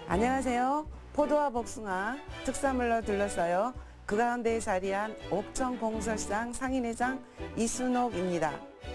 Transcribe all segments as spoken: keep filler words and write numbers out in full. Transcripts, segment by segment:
안녕하세요. 포도와 복숭아, 특산물로 둘러싸여 그 가운데에 자리한 옥천공설시장 상인회장 이순옥입니다.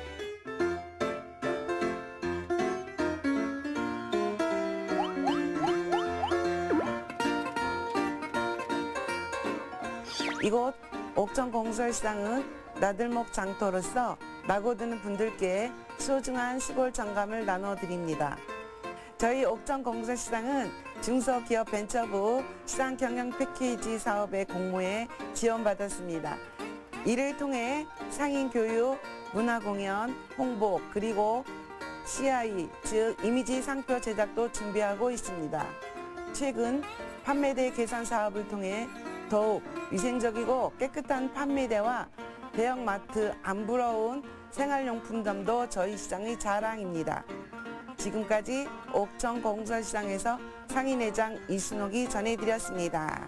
이곳 옥천공설시장은 나들목 장터로서 나고드는 분들께 소중한 시골 정감을 나눠드립니다. 저희 옥천공설시장은 중소기업벤처부 시장경영 패키지 사업의 공모에 지원받았습니다. 이를 통해 상인교육, 문화공연, 홍보, 그리고 씨아이, 즉 이미지 상표 제작도 준비하고 있습니다. 최근 판매대 개선 사업을 통해 더욱 위생적이고 깨끗한 판매대와 대형마트 안 부러운 생활용품점도 저희 시장의 자랑입니다. 지금까지 옥천공설시장에서 상인회장 이순옥이 전해드렸습니다.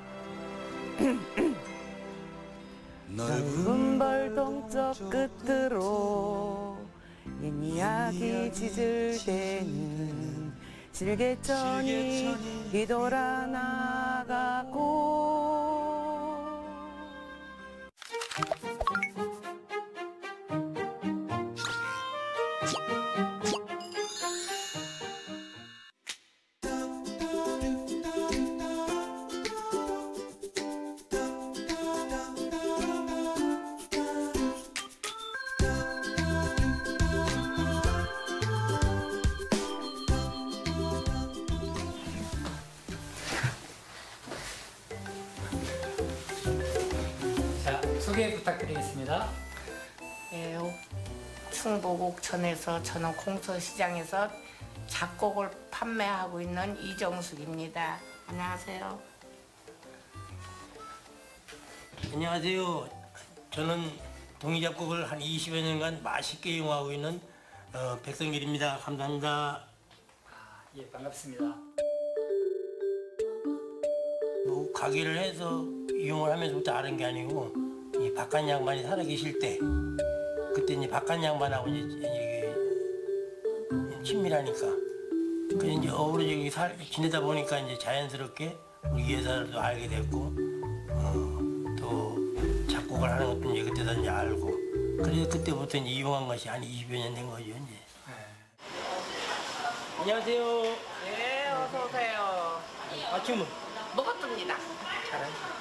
넓은 벌 동쪽 끝으로 옛 이야기 짖을 때는 실개천이 뒤돌아 나가고 소개 부탁드리겠습니다. 네, 충북 옥천에서 저는 공설시장에서 작곡을 판매하고 있는 이정숙입니다. 안녕하세요. 안녕하세요. 저는 동이작곡을 한 이십여 년간 맛있게 이용하고 있는 어, 백성길입니다. 감사합니다. 아, 예, 반갑습니다. 뭐 가게를 해서 이용을 하면서부터 아는 게 아니고 이 바깥 양반이 살아계실 때 그때 이제 바깥 양반하고 이제 이게 친밀하니까 그래서 이제 어우러져 살 지내다 보니까 이제 자연스럽게 우리 여사들도 알게 됐고 어, 또 작곡을 하는 것도 이제 그때도 이제 알고 그래서 그때부터 이제 이용한 것이 한 이십여 년 된 거죠 이제. 네. 안녕하세요. 네, 어서 오세요. 아침은 먹었습니다. 잘하시죠.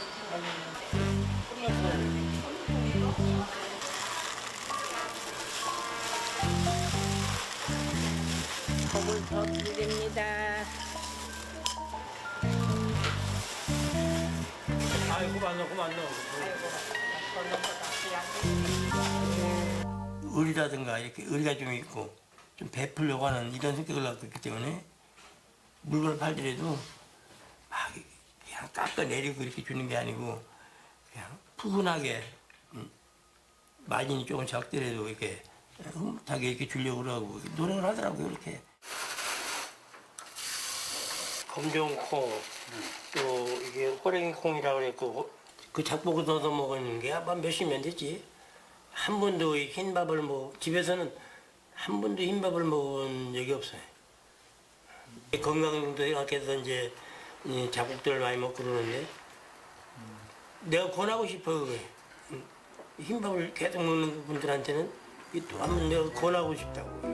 밥을 더 드립니다. 아이고 고맙네 고맙네. 의리라든가 이렇게 의리가 좀 있고 좀 베풀려고 하는 이런 성격을 갖고 있기 때문에 물건을 팔더라도 막 그냥 깎아내리고 이렇게 주는 게 아니고 그냥 푸근하게 음, 마진이 조금 적더라도 이렇게 흐뭇하게 이렇게 주려고 그러고 노력을 하더라고요 이렇게. 검정콩 또 이게 호랭이콩이라고 그랬고 그 작복을 넣어서 먹는 게 아마 몇십 년 됐지. 한 번도 흰밥을 뭐 집에서는 한 번도 흰밥을 먹은 적이 없어요. 건강도 생각해서 이제 작곡들을 많이 먹고 그러는데 내가 권하고 싶어 그거예요. 흰밥을 계속 먹는 분들한테는 또 한번 내가 권하고 싶다고.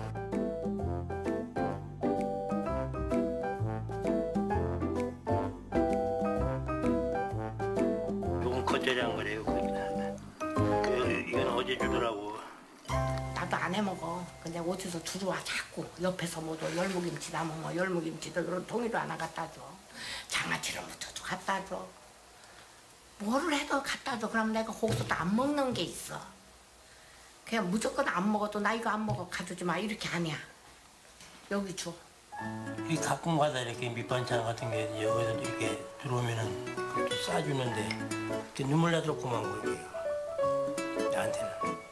이건 겉절이한 거래요. 그, 이건 어제 주더라고. 나도 안 해먹어. 근데 어디서 들어와 자꾸 옆에서 뭐도 열무김치 담으면 열무김치도 이런 통이도 하나 갖다 줘. 장아찌를 묻혀도 갖다 줘. 뭐를 해도 갖다 줘. 그럼 내가 거기서도 안 먹는 게 있어. 그냥 무조건 안 먹어도 나 이거 안 먹어 가져오지 마 이렇게 아니야. 여기 줘. 이 가끔 가다 이렇게 밑반찬 같은 게 여기서 이렇게 들어오면은 그것도 싸주는데 이렇게 눈물 나도록만 거예요. 나한테는.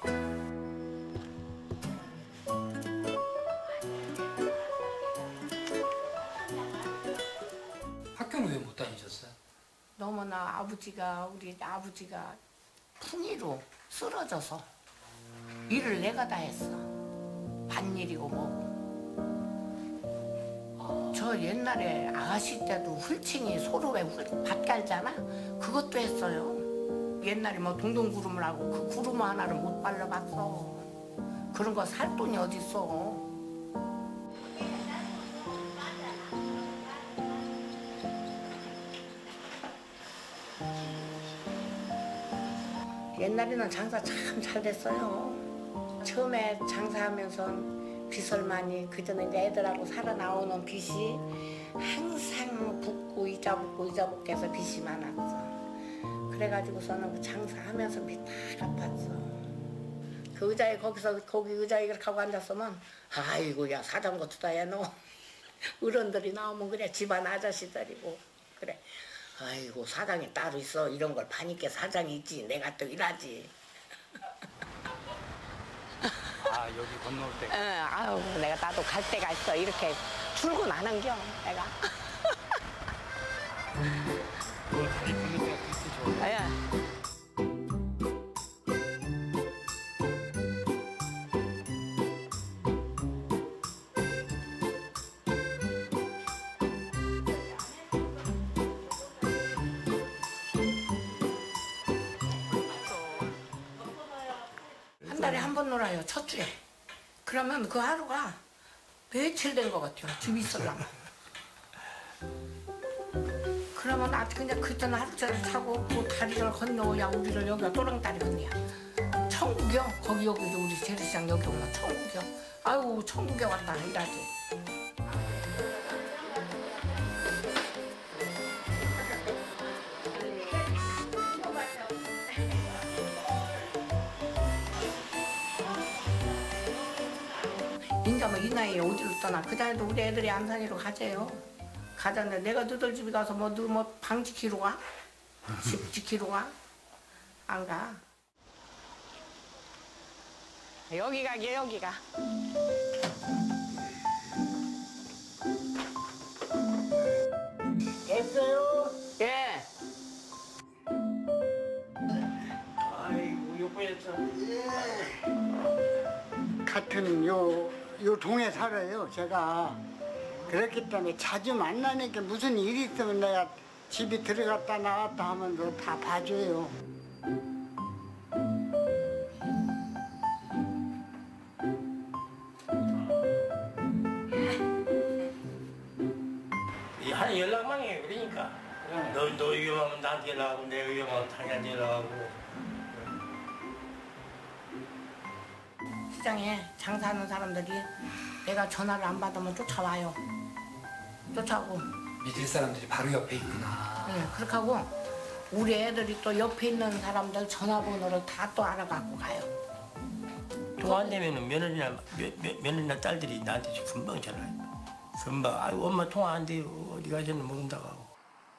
학교는 왜 못 다니셨어요? 너무나 아버지가 우리 아버지가 풍이로 쓰러져서 일을 내가 다 했어. 밭일이고 뭐고. 저 옛날에 아가씨 때도 훌칭이 소로에 훌- 밭 갈잖아. 그것도 했어요. 옛날에 뭐 동동구름을 하고 그 구름 하나를 못 발라봤어. 그런 거 살 돈이 어딨어. 옛날에는 장사 참 잘 됐어요. 처음에 장사하면서 빚을 많이, 그전에 이제 애들하고 살아나오는 빚이 항상 붓고 이자 붓고 이자 붓고 해서 빚이 많았어. 그래가지고서는 그 장사하면서 빚 다 갚았어. 그 의자에 거기서 거기 의자에 이렇게 하고 앉았으면 아이고 야 사장고 투다야 너. 어른들이 나오면 그래 집안 아저씨들이고 그래. 아이고 사장이 따로 있어. 이런 걸 파니까 사장이 있지. 내가 또 일하지. 아 여기 건너올 때. 응, 아우 내가 나도 갈 때가 있어. 이렇게 출근 안 한겨 내가. 뭘 다리 건널 때가 그렇게 좋아. 예. 한 달에 한 번 놀아요, 첫 주에. 그러면 그 하루가 며칠 된 것 같아요, 집에 있으려면. 그러면 아주 그냥 그때는 하루짜리 타고 그 다리를 건너야 우리를 여기가 또랑다리 건너야. 천국이요? 거기 여기 우리 재래시장 여기 오면 천국이요. 아유 천국에 왔다 일하지. 인자 뭐 이 나이에 어디로 떠나. 그 자리도 우리 애들이 안산이로 가재요. 가자는데 내가 너들 집에 가서 뭐 너 뭐 방 지키러 가? 집 지키러 가? 안 가. 여기 가게 여기가. 됐어요? 예. 아이고 요번에서 같은 요, 요 동에 살아요, 제가. 그렇기 때문에 자주 만나니까 무슨 일이 있으면 내가 집에 들어갔다 나왔다 하면서 다 봐줘요. 이 하는 연락만 해요. 그러니까 너, 너 위험하면 나한테 연락하고 내가 위험하면 당연히 연락하고. 시장에 장사하는 사람들이 내가 전화를 안 받으면 쫓아와요. 쫓아오고. 믿을 사람들이 바로 옆에 있구나. 예, 그렇게 하고 우리 애들이 또 옆에 있는 사람들 전화번호를 다 또 알아갖고 가요. 통화 안 되면은 며느리나 며, 며, 며느리나 딸들이 나한테 금방 전화해. 금방 아유 엄마 통화 안 돼요. 어디 가서는 모른다고 하고.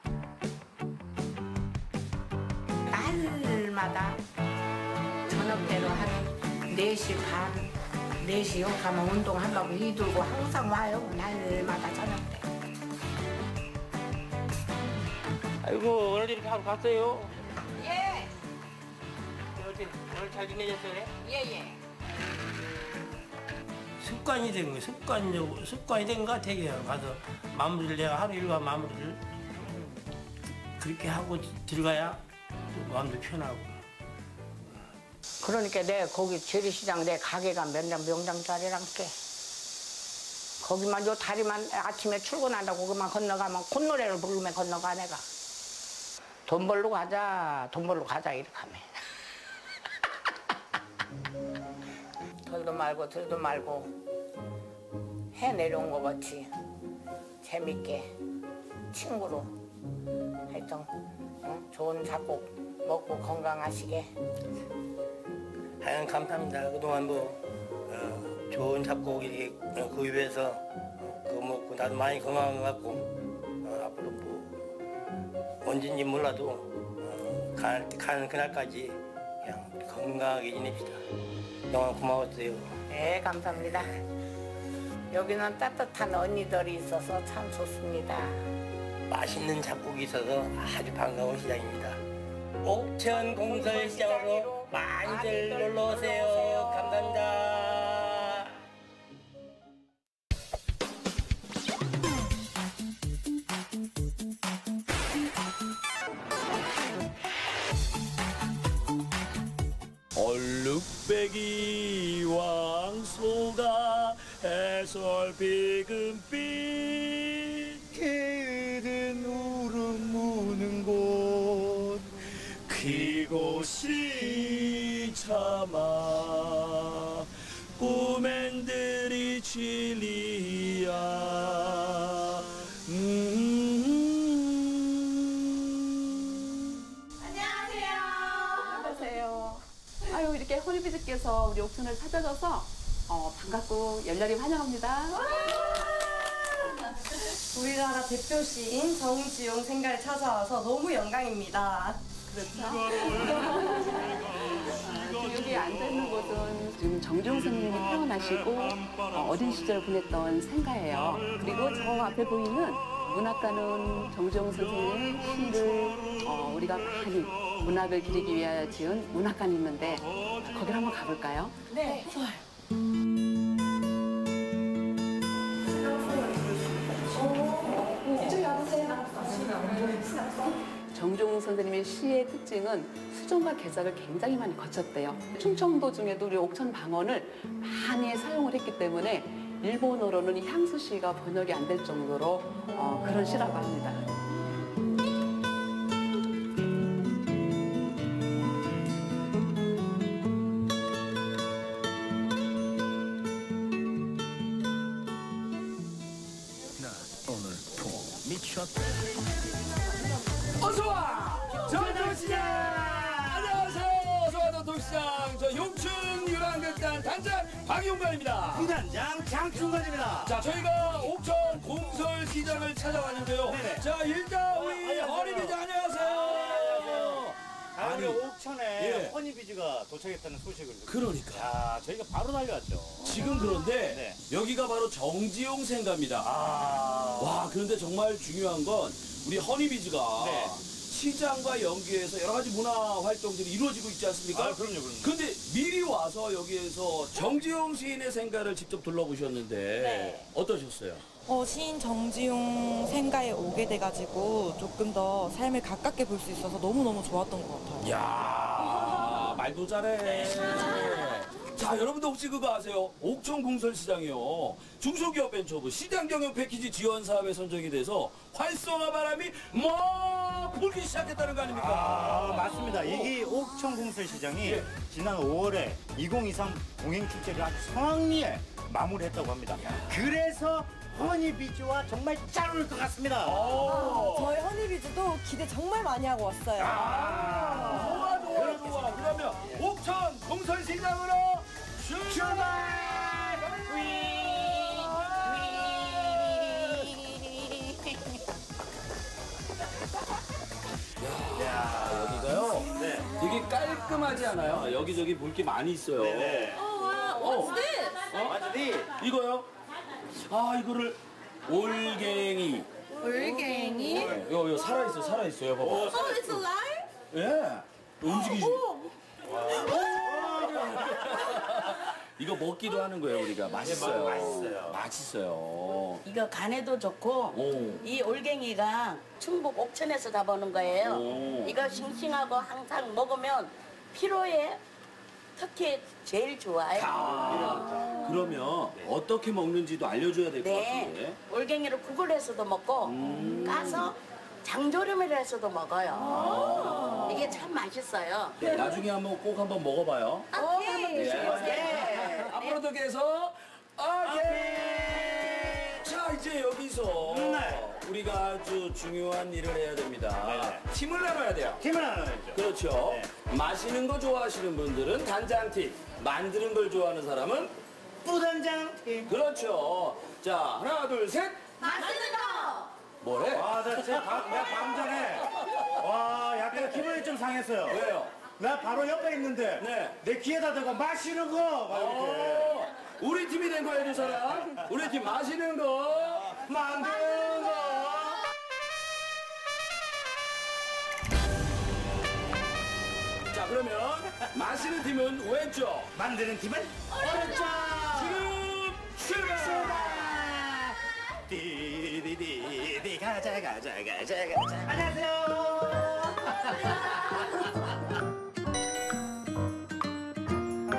날마다 저녁 때로 한 네 시 반, 네 시 여기 가면 운동한다고 이들고 항상 와요. 날마다 저녁 때. 아이고 오늘 이렇게 하고 갔어요. 예, 오늘, 오늘 잘 지내셨어요? 예, 예. 습관이 된 거예요. 습관적으로 습관이 된 것 같아요. 가서 마무리를 내가 하루 일과 마무리를 그렇게 하고 들어가야 또 마음도 편하고. 그러니까 내 거기 재래시장 내 가게가 명장 명장짜리랑 게 거기만 요 다리만 아침에 출근한다고 거기만 건너가면 콧노래를 부르면 건너가 내가. 돈 벌러 가자, 돈 벌러 가자 이렇게 하면. 덜도 말고 덜도 말고 해 내려온 거 같이 재밌게 친구로 하여튼 응? 좋은 작곡 먹고 건강하시게. 하여간 감사합니다. 그동안 뭐 어, 좋은 작곡 이렇게 구입해서 어, 그거 먹고 나도 많이 건강한 것 같고 어, 앞으로 뭐 언제인지 몰라도 어, 갈, 가는 그날까지 그냥 건강하게 지냅시다. 그동안 고마웠어요. 네, 감사합니다. 여기는 따뜻한 언니들이 있어서 참 좋습니다. 맛있는 작곡이 있어서 아주 반가운 시장입니다. 옥천 공설시장으로 많이들 놀러 오세요. 감사합니다. 뚝배기 왕소가 해솔 붉은빛 게으른 울음 무는 곳 그곳이 참아 꿈엔들이 진리야. 안녕하세요. 아유, 이렇게 허니비즈께서 우리 옥천을 찾아줘서 어, 반갑고 열렬히 환영합니다. 우리나라 대표 시인 정지용 생가에 찾아와서 너무 영광입니다. 그렇죠. 여기 앉아있는 곳은 지금 정지용 선생님이 태어나시고 어, 어린 시절 보냈던 생가예요. 그리고 저 앞에 보이는 문학가는 정지용 선생님의 시를 어, 우리가 많이 문학을 기리기 위하여 지은 문학관이 있는데 거기를 한번 가볼까요? 네, 좋아요. 이쪽에 와보세요. 정지용 선생님의 시의 특징은 수정과 개작을 굉장히 많이 거쳤대요. 충청도 중에도 우리 옥천 방언을 많이 사용을 했기 때문에 일본어로는 향수 시가 번역이 안 될 정도로 어, 그런 시라고 합니다. 어서와! 전통시장! 안녕하세요! 어서와 전통시장! 저 용춘 유랑극단 단장 박용관입니다. 부단장 장충관입니다. 자, 저희가 옥천 공설시장을 찾아왔는데요. 네네. 자, 일단 우리 안녕하세요. 허니비즈 안녕하세요. 아, 우리 아니, 옥천에 예. 허니비즈가 도착했다는 소식을 듣고 그러니까. 야, 저희가 바로 달려왔죠. 지금 그런데 네. 여기가 바로 정지용 생가입니다. 아, 와, 그런데 정말 중요한 건 우리 허니비즈가 네. 시장과 연계해서 여러 가지 문화 활동들이 이루어지고 있지 않습니까? 아, 그럼요, 그럼요. 근데 미리 와서 여기에서 정지용 시인의 생가를 직접 둘러보셨는데 네. 어떠셨어요? 어, 시인 정지용 생가에 오게 돼가지고 조금 더 삶을 가깝게 볼 수 있어서 너무너무 좋았던 것 같아요. 이야, 말도 잘해. 자, 여러분도 혹시 그거 아세요? 옥천 공설시장이요. 중소기업 벤처부 시장 경영 패키지 지원 사업에 선정이 돼서 활성화 바람이 막 불기 시작했다는 거 아닙니까? 아, 맞습니다. 이게 옥천 공설시장이 예. 지난 오월에 이천이십삼 공행축제를 아주 성황리에 마무리했다고 합니다. 그래서 허니비즈와 정말 잘 어울릴 것 같습니다. 오. 저희 허니비즈도 기대 정말 많이 하고 왔어요. 아, 좋아, 좋아, 좋아. 그러면 옥천 공설시장으로 출발! 야, 여기가요. 네. 되게 깔끔하지 않아요? 여기저기 볼 게 많이 있어요. 네네. 어, 맞지? 이거요? 아, 이거를 올갱이. 올갱이. 네, 요, 요 살아있어, 살아있어요. 봐봐. 오, Oh, it's alive? 예. 움직이지. 이거 먹기도 하는 거예요, 우리가. 맛있어요. 맛있어요. 맛있어요. 이거 간에도 좋고 오. 이 올갱이가 충북 옥천에서 잡아오는 거예요. 오. 이거 싱싱하고 항상 먹으면 피로에 특히 제일 좋아요. 아, 그러면 어떻게 먹는지도 알려줘야 될 것 같은데. 네, 올갱이를 국을 해서도 먹고 음. 까서 장조림을 해서도 먹어요. 이게 참 맛있어요. 네, 나중에 한번 꼭 한번 먹어봐요. 꼭 한번 드셔보세요. 네. 앞으로도 계속 오케이. 자, 이제 여기서 네. 우리가 아주 중요한 일을 해야 됩니다. 네. 팀을 나눠야 돼요. 팀을 나눠야죠. 그렇죠. 네. 마시는 거 좋아하시는 분들은 단장팀, 만드는 걸 좋아하는 사람은 부단장 팀. 그렇죠. 자, 하나, 둘, 셋. 맛있는 거! 뭐래? 와, 나 진짜 방, 내가 방금 전에 와, 약간 기분이 좀 상했어요. 왜요? 나 바로 옆에 있는데 네. 내 귀에다 대고 마시는 거 막 이렇게. 어, 우리 팀이 된 거예요, 이 사람. 우리 팀 마시는 거, 만드는 거. 자, 그러면 마시는 팀은 왼쪽, 만드는 팀은 오른쪽. 지금 출발. 디디디디 가자 가자 가자 가자. 안녕하세요.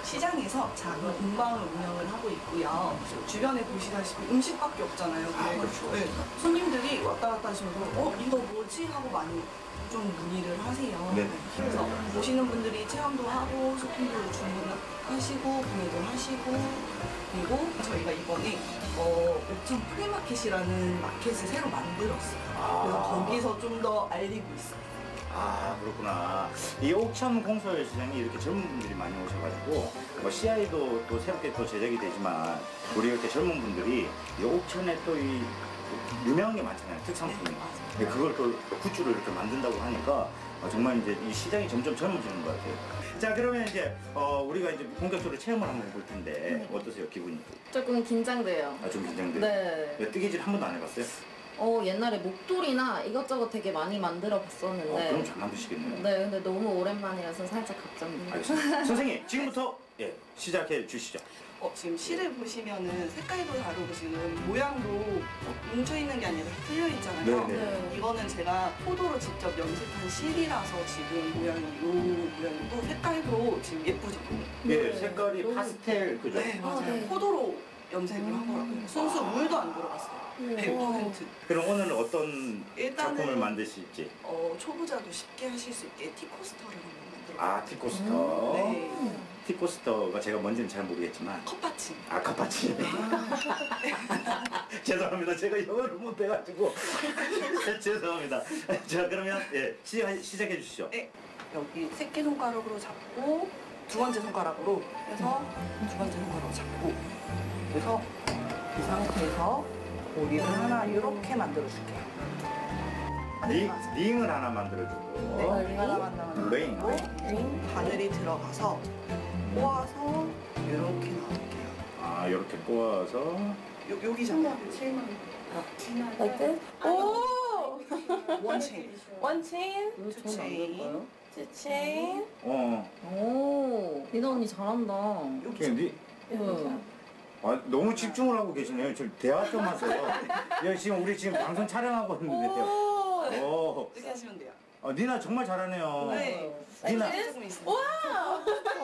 시장에서 작은 공방을 운영을 하고 있고요. 주변에 보시다시피 음식밖에 없잖아요. 그래가지고 네. 손님들이 왔다 갔다 하시면서 어 이거 뭐지 하고 많이 좀 문의를 하세요. 네. 그래서 오시는 분들이 체험도 하고 소품도 주문하시고 구매도 하시고 그리고 저희가 이번에 어, 옥천 프리마켓이라는 마켓을 새로 만들었어요. 아. 그래서 거기서 좀 더 알리고 있어요. 아 그렇구나. 이 옥천 공설시장이 이렇게 젊은 분들이 많이 오셔가지고 뭐 씨아이도 또 새롭게 또 제작이 되지만 우리 이렇게 젊은 분들이 이 옥천에 또 이 유명한 게 많잖아요. 특산품이. 근데 그걸 또 굿즈로 이렇게 만든다고 하니까 어, 정말 이제 이 시장이 점점 젊어지는 것 같아요. 자 그러면 이제 어, 우리가 이제 본격적으로 체험을 한번 해볼 텐데 어떠세요 기분이? 조금 긴장돼요. 아 좀 긴장돼요? 네. 왜 뜨개질 한 번도 안 해봤어요? 어 옛날에 목도리나 이것저것 되게 많이 만들어 봤었는데. 어, 그럼 잘 만드시겠네요. 네, 근데 너무 오랜만이라서 살짝 걱정돼요. 알겠습니다. 선생님 지금부터 예 시작해 주시죠. 어, 지금 실을 보시면은 색깔도 다르고 지금 모양도 뭉쳐있는 게 아니라 풀려 있잖아요. 네네. 이거는 제가 포도로 직접 염색한 실이라서 지금 모양이 이 모양이고 색깔도 지금 예쁘죠? 예, 색깔이 파스텔 그죠? 네, 맞아요. 포도로 염색을 하더라고요. 순수 물도 안 들어갔어요. 백 퍼센트. 그럼 오늘은 어떤 일단은- 작품을 만드실지? 어, 초보자도 쉽게 하실 수 있게 티코스터를 한번 만들어 아 티코스터. 네. 티코스터가 제가 뭔지는 잘 모르겠지만 컵받침. 아 컵받침. 죄송합니다. 제가 영어를 못해가지고 죄송합니다. 자 그러면 예 시작 시작해 주시죠. 네. 여기 새끼 손가락으로 잡고 두 번째 손가락으로 해서 두 번째 손가락으로 잡고 그래서 이 상태에서 고리를 하나 이렇게 만들어 줄게요. 링, 링을 하나 만들어주고 네, 링 하나 만들어 링. 링 바늘이 들어가서 꼬아서 이렇게 나올게요. 아 이렇게 꼬아서 요, 여기 잡아요. Like this? 오! 원 체인. One chain? 투 체인. Two chain? 어. 오, 리나 언니 잘한다. 그냥 니, 응. 아, 너무 집중을 하고 계시네요. 저 대화 좀 하세요. 야, 지금 우리 지금 방송 촬영하고 있는데 대화. 오. 이렇게 하시면 돼요. 어, 니나 정말 잘하네요. 네. 니나. 조금 있습니다. 와!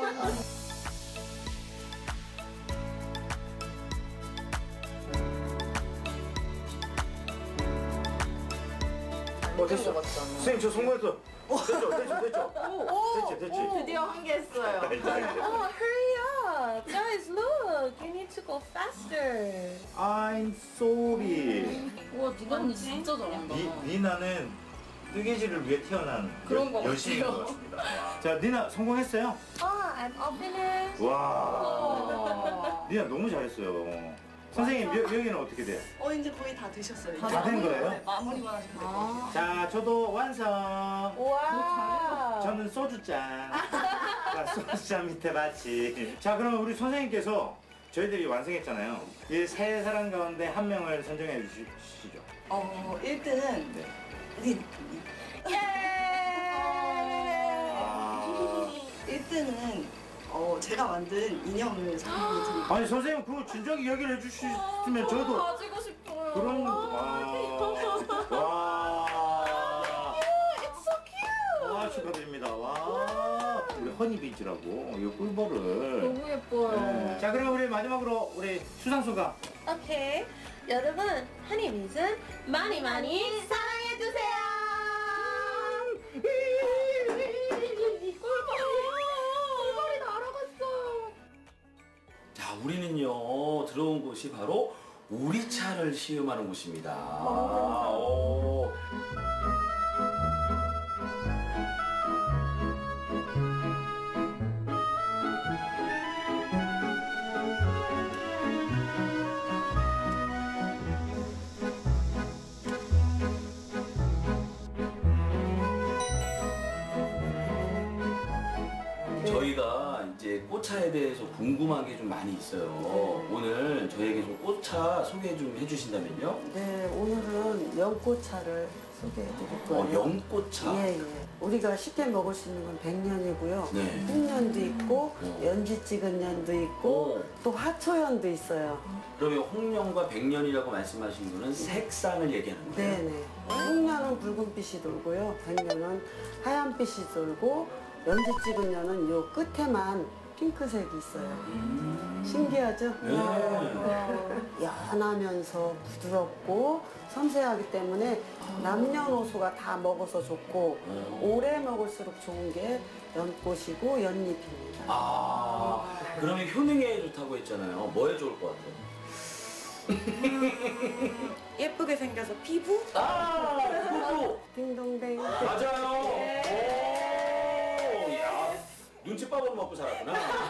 어 됐어. 선생님 저 성공했어. 됐죠, 됐죠, 됐죠. 오! 됐지, 됐지. 오, 드디어 한 개 했어요. 됐지, 됐지. Oh, hurry up! Guys, look! You need to go faster. I'm sorry. 우와, 니나 언니 진짜 잘한다. 니, 니나는 뜨개질을 위해 태어난 그런 것 열심인 같아요. 것 같습니다. 자, 니나 성공했어요? Oh, I'm all finished. 와. 니나 너무 잘했어요. 선생님, 여, 여기는 어떻게 돼요? 어 이제 거의 다 되셨어요. 다 된 거예요? 네, 마무리만 하시면 돼요. 아. 자, 저도 완성. 와. 저는 소주잔. 자, 소주잔 밑에 받침. 자, 그러면 우리 선생님께서 저희들이 완성했잖아요. 이 세 사람 가운데 한 명을 선정해 주시죠. 어 일 등은 네. 린. 예! 아. 일 등은 어 제가 만든 인형을 선물로 드릴게요. 아니, 선생님, 그거 진작에 이야기를 해주셨으면 저도. 가지고 싶어요. 그런, 와. 와. It's so cute. 와, 축하드립니다. 와. 우리 허니비즈라고, 이 꿀벌을. 너무 예뻐요. 네. 자, 그럼 우리 마지막으로 우리 수상소가. 오케이. 여러분, 허니비즈 많이 많이 사랑해주세요. 꿀벌이 날아갔어. 자, 우리는요 들어온 곳이 바로 오리차를 시음하는 곳입니다. 아, 오. 저희가 이제 꽃차에 대해서 궁금한 게 좀 많이 있어요. 오늘 저희에게 좀 꽃차 소개 좀 해주신다면요. 네, 오늘은 연꽃차를 소개해드릴 거예요. 어, 연꽃차. 예, 예. 우리가 쉽게 먹을 수 있는 건 백년이고요. 네. 홍년도 있고, 어. 연지 찍은 년도 있고, 또 화초연도 있어요. 그러면 홍년과 백년이라고 말씀하신 거는 색상을 얘기하는 거예요? 네네. 홍년은 붉은빛이 돌고요. 백년은 하얀빛이 돌고, 연지 찍은 년은 요 끝에만 핑크색이 있어요. 신기하죠? 연하면서 부드럽고 섬세하기 때문에 남녀노소가 다 먹어서 좋고 오래 먹을수록 좋은 게 연꽃이고 연잎입니다. 아, 그러면 효능에 좋다고 했잖아요. 뭐에 좋을 것 같아요? 예쁘게 생겨서 피부? 아, 피부! 딩동댕. 맞아요. 오, 야, 눈칫밥으로 먹고 살았구나.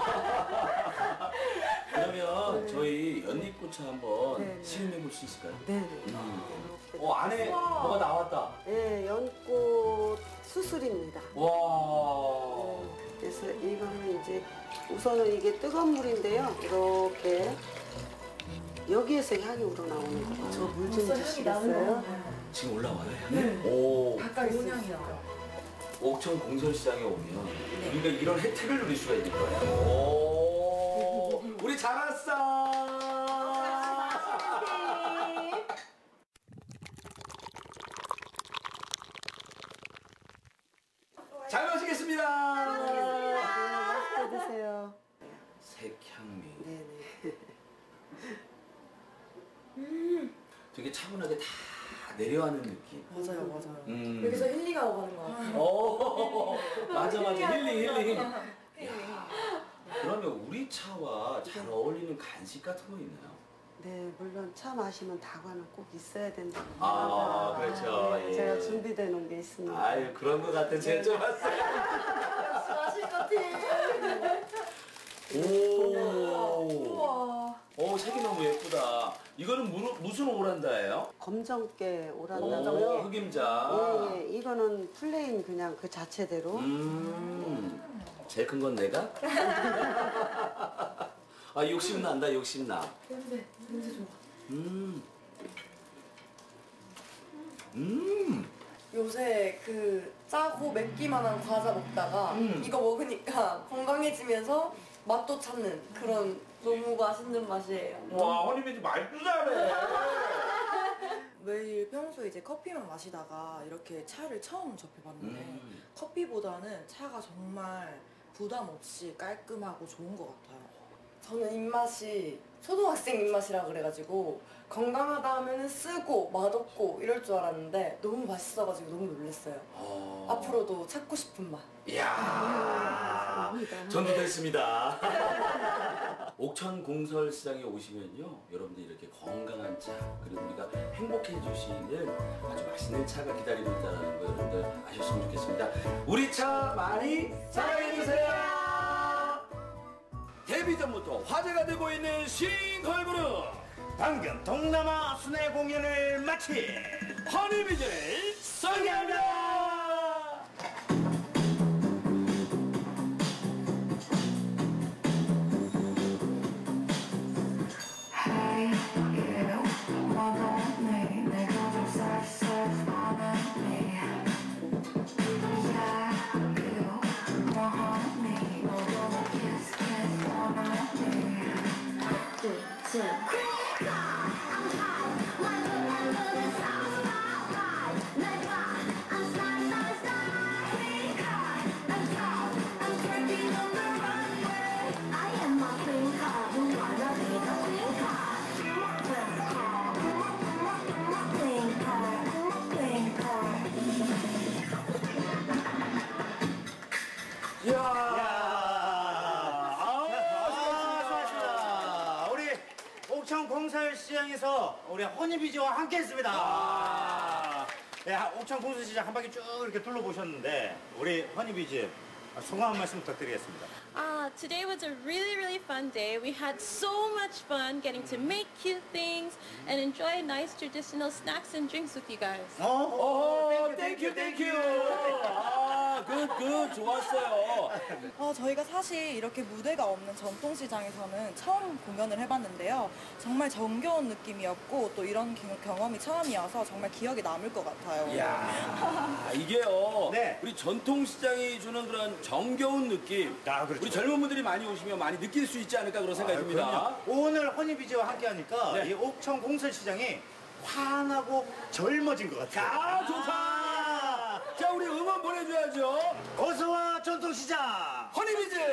그러면 저희 연잎꽃차 한번 네. 실험해 볼 수 있을까요? 네. 음. 어, 안에 뭐가 나왔다. 네, 연꽃 수술입니다. 와. 그래서 이거는 이제 우선은 이게 뜨거운 물인데요. 이렇게 여기에서 향이 우러나오는 거예요. 저 물 좀 주시겠어요? 지금 올라와요? 네. 오. 가까이 좋은 향이 나요. 옥천 공설시장에 오면 우리가 이런 혜택을 누릴 수가 있는 거예요. 오. 우리 잘 왔어. 잘 마시겠습니다. 맛있게 드세요. 색향미. 네네. 음, 되게 차분하게 다 내려가는 느낌. 맞아요, 맞아요. 음. 여기서 힐링하고 가는 것 같아요. 오, 맞아, 맞아. 힐링, 힐링. 야, 그러면 우리 차와 잘 어울리는 간식 같은 거 있나요? 네, 물론 차 마시면 다과는 꼭 있어야 된다고. 아, 그렇죠. 네, 예. 제가 준비돼 놓은 게 있습니다. 아유, 그런 거 같은 제가 좀 왔어요. 마실 것 같아. 오. 우와. 오, 색이 너무 예쁘다. 이거는 무, 무슨 오란다예요? 검정깨 오, 오란다고요. 흑임자. 예, 예, 이거는 플레인 그냥 그 자체대로. 음, 제일 큰 건 내가? 아, 욕심 난다, 욕심 나. 냄새, 냄새 좋아. 음. 음. 요새 그 짜고 맵기만한 과자 먹다가 음. 이거 먹으니까 건강해지면서 맛도 찾는 그런 너무 맛있는 맛이에요. 와, 허니비지 말도 잘해. 매일 평소에 이제 커피만 마시다가 이렇게 차를 처음 접해봤는데 음. 커피보다는 차가 정말 부담 없이 깔끔하고 좋은 것 같아요. 저는 입맛이 초등학생 입맛이라 그래가지고 건강하다 하면은 쓰고 맛없고 이럴 줄 알았는데 너무 맛있어가지고 너무 놀랐어요. 어. 앞으로도 찾고 싶은 맛. 이야, 전도 됐습니다. 옥천 공설시장에 오시면요, 여러분들 이렇게 건강한 차, 그리고 우리가 행복해 주시는 아주 맛있는 차가 기다리고 있다는 거 여러분들 아셨으면 좋겠습니다. 우리 차 많이 사랑해주세요. 데뷔 전부터 화제가 되고 있는 싱걸그룹, 방금 동남아 순회 공연을 마친 허니비즈를 소개합니다. 이야. 아, 수고하셨습니다. 우리 옥천 공설시장에서 우리 허니비즈와 함께했습니다. 네, 옥천 공설시장 한 바퀴 쭉 이렇게 둘러보셨는데 우리 허니비즈 소감 한 말씀 부탁드리겠습니다. Uh, today was a really, really fun day. We had so much fun getting to make cute things and enjoy nice traditional snacks and drinks with you guys. 오, 땡큐, 땡큐. 아, 굿, 굿, 좋았어요. 어, 저희가 사실 이렇게 무대가 없는 전통시장에서는 처음 공연을 해봤는데요. 정말 정겨운 느낌이었고 또 이런 기- 경험이 처음이어서 정말 기억에 남을 것 같아요. 이야, 이게요. 네. 우리 전통시장이 주는 그런 정겨운 느낌. 아, 그렇죠. 우리 젊은 분들이 많이 오시면 많이 느낄 수 있지 않을까 그런 생각이 듭니다. 아, 그럼요. 오늘 허니비즈와 함께하니까 네. 이 옥천 공설시장이 환하고 젊어진 것 같아요. 아, 좋다. 자, 우리 응원 보내줘야죠. 어서와 전통시장 허니비즈